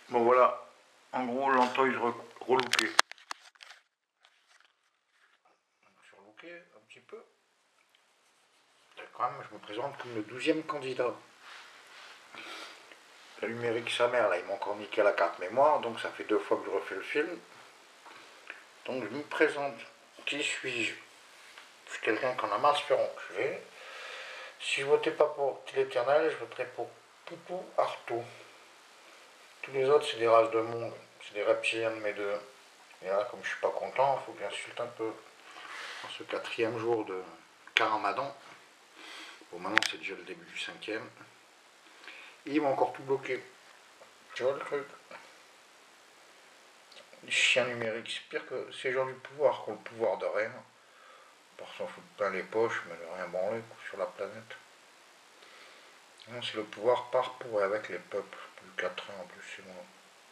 Bon voilà, en gros l'entoise relookée. Surlooké un petit peu. Quand même, je me présente comme le 12e candidat. La numérique sa mère, là, ils m'ont encore niqué la carte mémoire, donc ça fait 2 fois que je refais le film. Donc je me présente. Qui suis-je? Je suis quelqu'un qu'on a mal se faire enculer. Si je votais pas pour l'Éternel, je voterais pour Poutou Artaud. Tous les autres, c'est des races de monde. C'est des reptiliens de mes deux. Et là, comme je suis pas content, il faut que j'insulte un peu. En ce 4e jour de Caramadan. Bon, maintenant, c'est déjà le début du 5e. Ils m'ont encore tout bloqué. Tu vois le truc? Les chiens numériques, c'est pire que ces gens du pouvoir qui ont le pouvoir de rien. Par s'en foutre plein les poches, mais de rien branler sur la planète. Non, c'est le pouvoir par pour et avec les peuples. Le 4 ans en plus, c'est moi.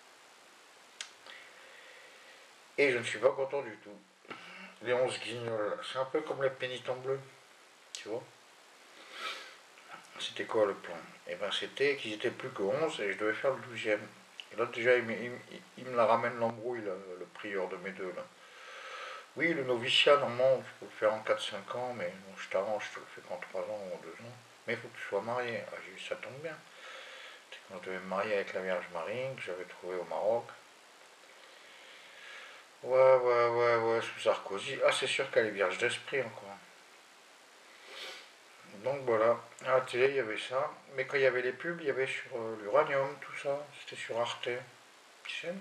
Et je ne suis pas content du tout. Les 11 guignols, c'est un peu comme les pénitents bleus. Tu vois? C'était quoi le plan? Et ben c'était qu'ils étaient plus que 11 et je devais faire le 12e. Et là déjà il me la ramène l'embrouille, le prieur de mes deux là. Oui, le noviciat, normalement, tu peux le faire en 4-5 ans, mais bon, je t'arrange, je te le fais qu'en 3 ans ou en 2 ans. Mais il faut que tu sois marié. Ah, j'ai dit, ça tombe bien. C'est quand je devais me marier avec la Vierge Marie, que j'avais trouvé au Maroc. Ouais, sous Sarkozy. Ah, c'est sûr qu'elle est vierge d'esprit encore. Donc voilà, à la télé, il y avait ça. Mais quand il y avait les pubs, il y avait sur l'uranium, tout ça. C'était sur Arte. Tu sais?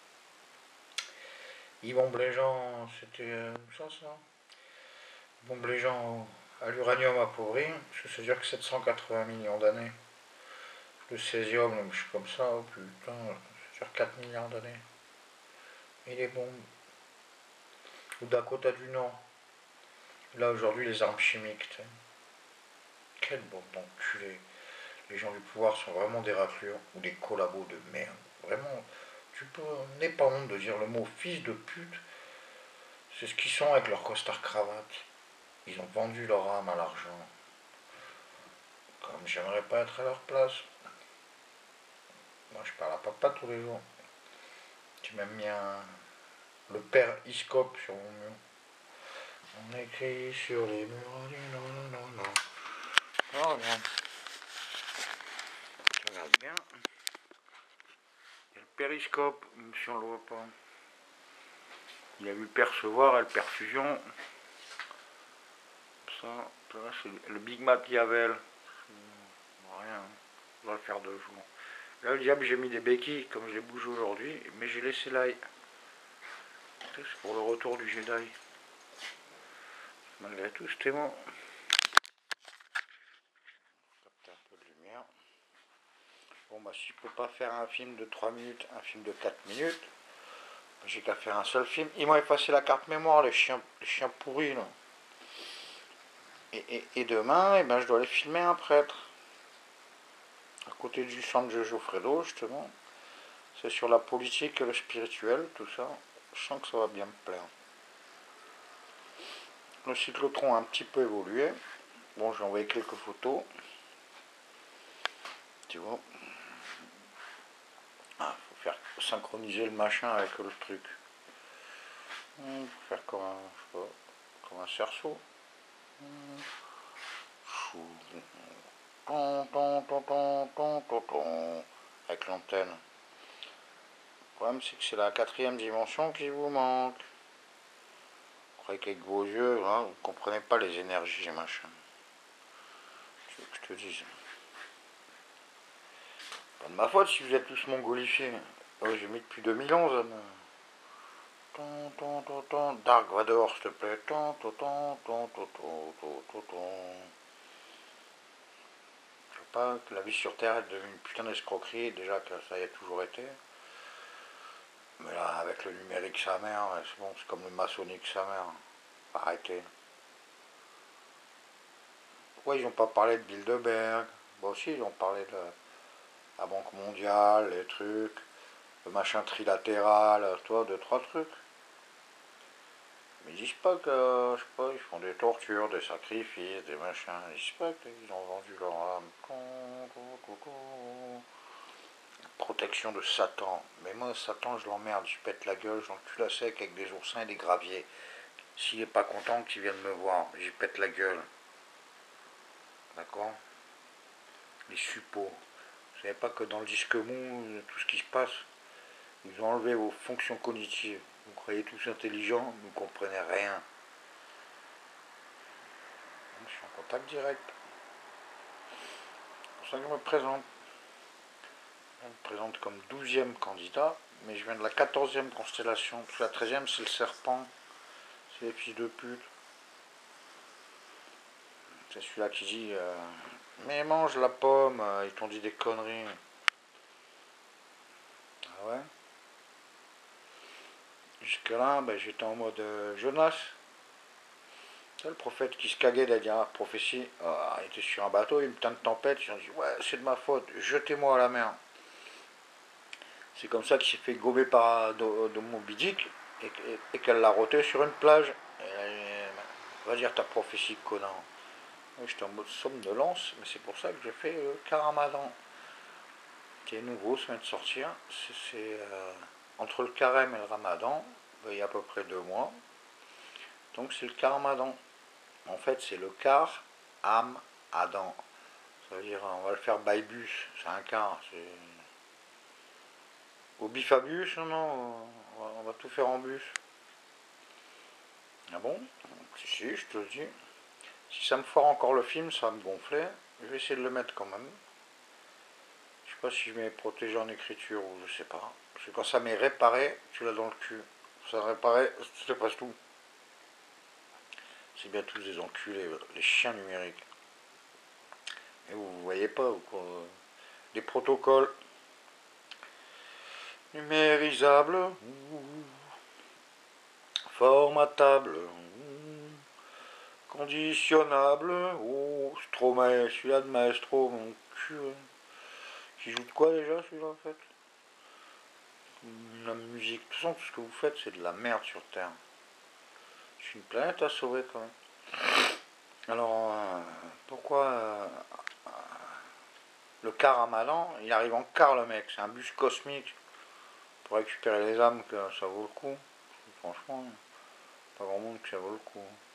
Ils bombent les gens, c'était ça. Ils bombent les gens à l'uranium appauvri. Je sais dire que 780 millions d'années. Le césium, je suis comme ça, oh putain, sur 4 milliards d'années. Et les bombes. Ou Dakota du Nord. Là aujourd'hui, les armes chimiques. T'sais. Quelle bombe d'enculés. Les gens du pouvoir sont vraiment des raclures ou des collabos de merde. Vraiment, tu peux, n'aie pas honte de dire le mot fils de pute. C'est ce qu'ils sont avec leur costard cravate. Ils ont vendu leur âme à l'argent. Comme j'aimerais pas être à leur place. Moi, je parle à papa tous les jours. Tu m'as mis le père Iscope sur mon mur. On écrit sur les murs. Non. Oh, regarde. Tu regardes bien. Il y a le périscope, même si on le voit pas. Il a vu le percevoir et le perfusion. Ça c'est le Big Machiavel. Rien. On va le faire 2 jours. Là, le diable, j'ai mis des béquilles, comme je les bouge aujourd'hui, mais j'ai laissé l'ail. C'est pour le retour du Jedi. Malgré tout, c'était bon. Capter un peu de lumière. Bon, bah, si je peux pas faire un film de 3 minutes, un film de 4 minutes, j'ai qu'à faire un seul film. Ils m'ont effacé la carte mémoire, les chiens pourris, là. Et demain, eh ben, je dois aller filmer un prêtre. À côté du centre de Geoffredo, justement. C'est sur la politique et le spirituel, tout ça. Je sens que ça va bien me plaire. Le cyclotron a un petit peu évolué. Bon, j'ai envoyé quelques photos. Tu vois. Ah, faut faire synchroniser le machin avec le truc. Faut faire comme un, je sais pas, comme un cerceau. Avec l'antenne. Le problème, c'est que c'est la 4e dimension qui vous manque. Vous croyez qu'avec vos yeux, hein, vous ne comprenez pas les énergies et machin. Tu veux que je te dise? Pas de ma faute si vous êtes tous mongolifiés. Oh, j'ai mis depuis 2011. Dark Vador, s'il te plaît. Je veux pas que la vie sur Terre est devenue une putain d'escroquerie, déjà que ça y a toujours été. Mais là, avec le numérique sa mère, c'est bon, c'est comme le maçonnique sa mère. Arrêtez. Pourquoi ils n'ont pas parlé de Bilderberg? Bon, aussi, ils ont parlé de la Banque mondiale, les trucs, le machin trilatéral, toi, 2-3 trucs. Mais ils disent pas que, je sais pas, ils font des tortures, des sacrifices, des machins. Ils disent pas qu'ils ont vendu leur âme. Protéger protection de Satan. Mais moi, Satan, je l'emmerde, je pète la gueule, j'encule à sec avec des oursins et des graviers. S'il n'est pas content qu'il vienne me voir, j'y pète la gueule. D'accord? Les suppôts. Vous savez pas que dans le disque mou, tout ce qui se passe, ils ont enlevé vos fonctions cognitives. Vous croyez tous intelligents, vous ne comprenez rien. Je suis en contact direct. C'est pour ça que je me présente. Je me présente comme 12e candidat, mais je viens de la 14e constellation. Parce que la 13e, c'est le serpent. C'est les fils de pute. C'est celui-là qui dit mais mange la pomme, ils t'ont dit des conneries. Ah ouais? Jusque-là, ben, j'étais en mode Jonas. C'est le prophète qui se caguait de la dernière prophétie. Il était sur un bateau, une putain de tempête. Ils ont dit ouais, c'est de ma faute, jetez-moi à la mer. C'est comme ça qu'il s'est fait gober par de Moby Dick et qu'elle l'a roté sur une plage. Va dire ta prophétie, connard. J'étais en mode somnolence, mais c'est pour ça que j'ai fait le Caramadan, qui est nouveau, ça vient de sortir. C'est entre le carême et le ramadan, il y a à peu près 2 mois. Donc c'est le Caramadan. En fait, c'est le car, âme, Adam. Ça veut dire, on va le faire by bus, c'est un car. Au bifabus, non, on va tout faire en bus. Ah bon? Si, je te le dis. Si ça me foire encore le film, ça va me gonfler. Je vais essayer de le mettre quand même. Je sais pas si je mets protégé en écriture ou je sais pas. Parce que quand ça m'est réparé, tu l'as dans le cul. Ça réparé, c'est presque tout. C'est bien tous des enculés, les chiens numériques. Et vous voyez pas, quoi. Des protocoles numérisables, formatables, conditionnables. Oh, Stromae, celui-là de Maestro, mon cul. Qui joue de quoi déjà, celui-là, en fait? La musique. De toute façon, tout ce que vous faites, c'est de la merde sur Terre. Je suis une planète à sauver, quand même. Alors, pourquoi le car à Malan, il arrive en car, le mec. C'est un bus cosmique pour récupérer les âmes, que ça vaut le coup. Franchement, pas grand monde que ça vaut le coup.